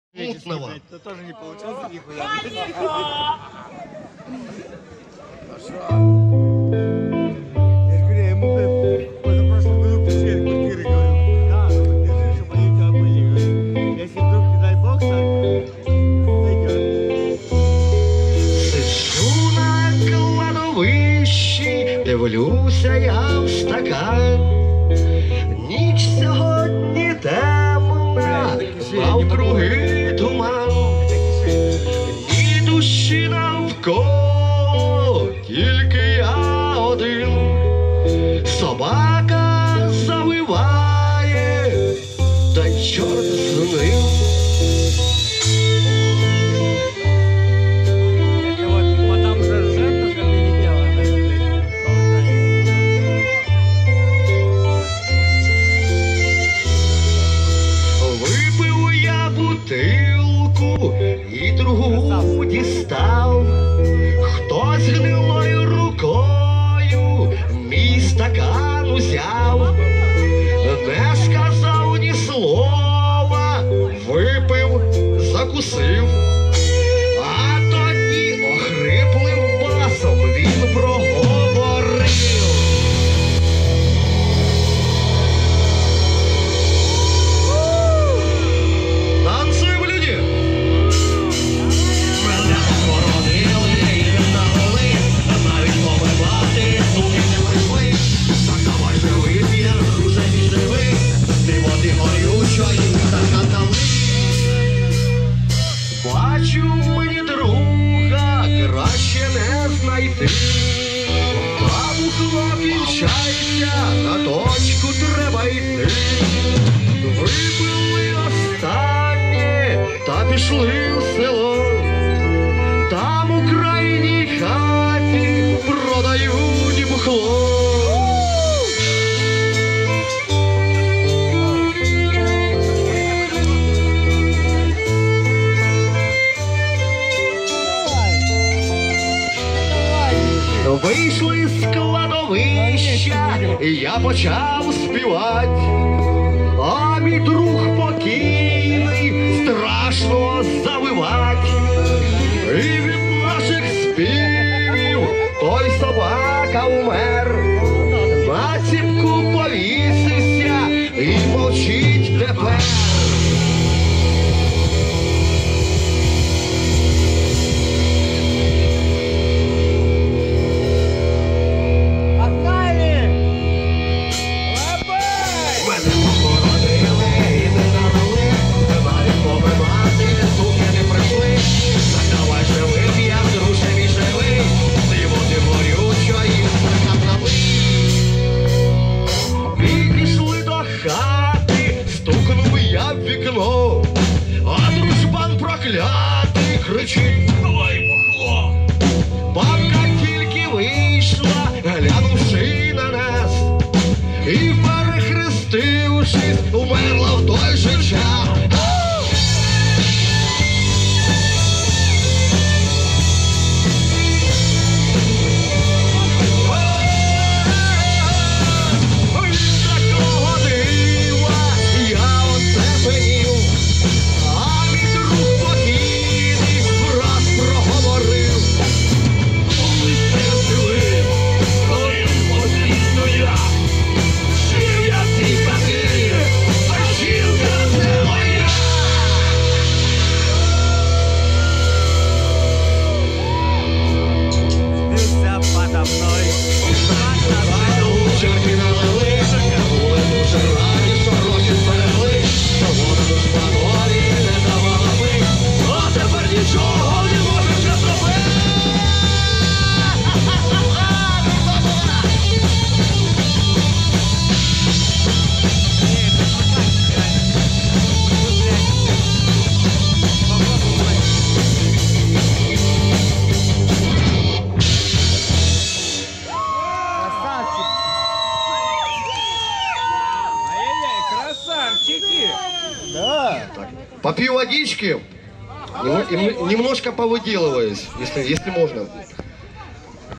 Мутного. Это тоже не получается нихуя. Я же говорю, я ему позапрошлом году пришли квартиры, говорю, да, ну держи, чтобы они у тебя были, говорю. Если вдруг, не дай бог, зайдет. Сиджу на кладовищі, дивлюся я в стакан. Ніч сьогодні темна, навкруги туман. Ні душі навколо, тільки я один. Собака завиває, та й чорт з ним. Випив я бутилку і другу дістав. Хтось гнилою рукою мій стакан узяв. Не сказав ні слова, випив, закусив. А тоді охриплим басом він проговорив. Танцуємо, люди! Мене похоронили і не навели, навіть помивати суки не прийшли. Так давай же вип'єм, друже, мій живий, ти води горючої стакан налий. Бачу мені друга, краще не знайти. Там у хлопінчайся, на точку треба йти. Випили останнє, та пішли в село. Там у крайній хаті продають бухло. Вийшли з кладовища, і я почав співати. А мій друг покійний страшно завивать. І від наших співів той собака умер. На ціпку повісився і мовчить тепер. Мене похоронили і не навели, навіть помивати суки не прийшли. Так давай же вип'єм, друже мій живий, ти води горючої стакан налий. І пішли до хати, стукнув я в вікно, а дружбан проклятий кричить: «Ой, бухло!» Бабка тільки вийшла, глянувши на нас, і перехрестившись, умерла в той же час. Від такого дива я оцепенів, а мій друг покійний враз проговорив: «Коли ти живий, коли постійно я, жив я в цій квартирі, а жінка це моя». Бился подо мной. Чорті налили, були дуже раді, що гроші зберегли. Свобода дружбанові не давала пить, а тепер нічого не може вже зробити. Красавчики! Да. Попью водички, немножко повыделываюсь, если можно.